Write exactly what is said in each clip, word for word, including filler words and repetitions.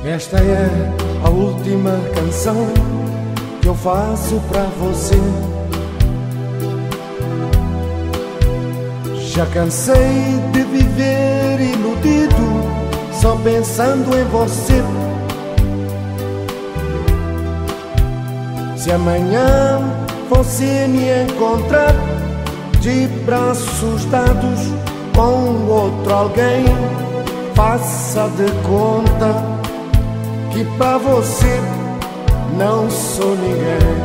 Esta é a última canção que eu faço pra você. Já cansei de viver iludido, só pensando em você. Se amanhã você me encontrar de braços dados com outro alguém, faça de conta que pra você não sou ninguém.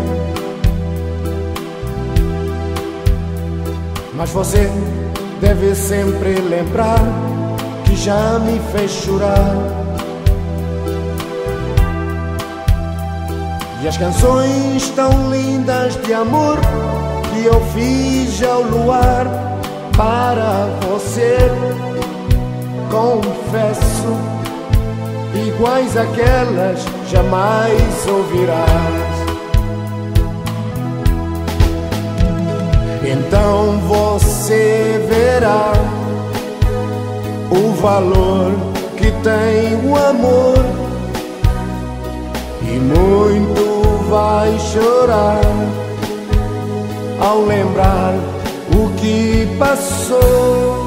Mas você deve sempre lembrar que já me fez chorar. E as canções tão lindas de amor que eu fiz ao luar para você, confesso, iguais àquelas jamais ouvirás. Então você verá o valor que tem o amor, e muito vai chorar ao lembrar o que passou.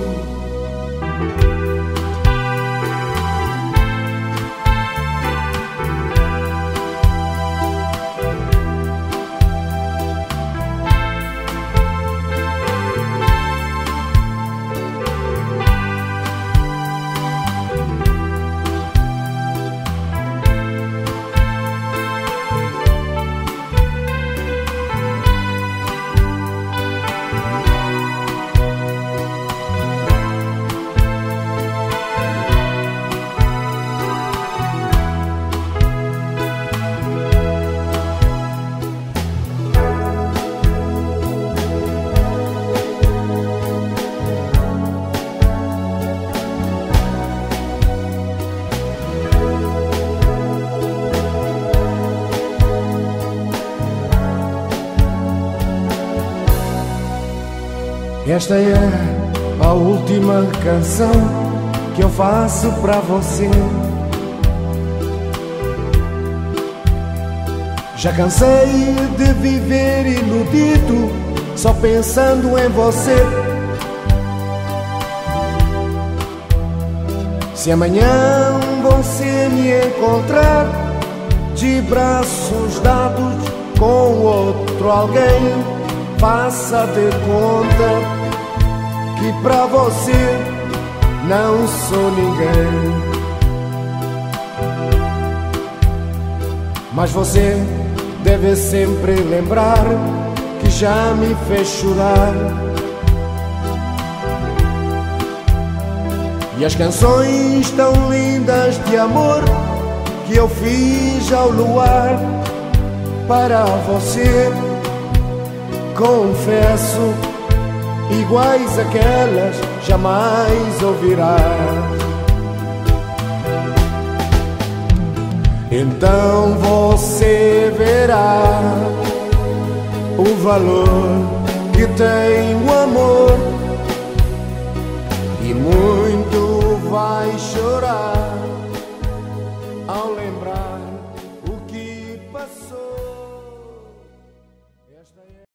Esta é a última canção que eu faço pra você. Já cansei de viver iludido, só pensando em você. Se amanhã você me encontrar de braços dados com outro alguém, faça de conta que pra você não sou ninguém. Mas você deve sempre lembrar que já me fez chorar. E as canções tão lindas de amor que eu fiz ao luar para você, confesso, iguais àquelas jamais ouvirás. Então você verá o valor que tem o amor, e muito vai chorar ao lembrar o que passou. Esta é